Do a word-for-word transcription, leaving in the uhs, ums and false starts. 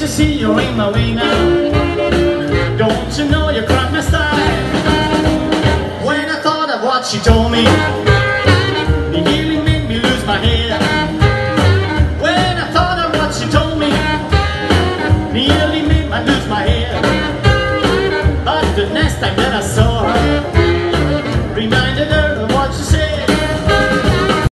see you're in my way now. Don't you know you cracked my style? When I thought of what she told me,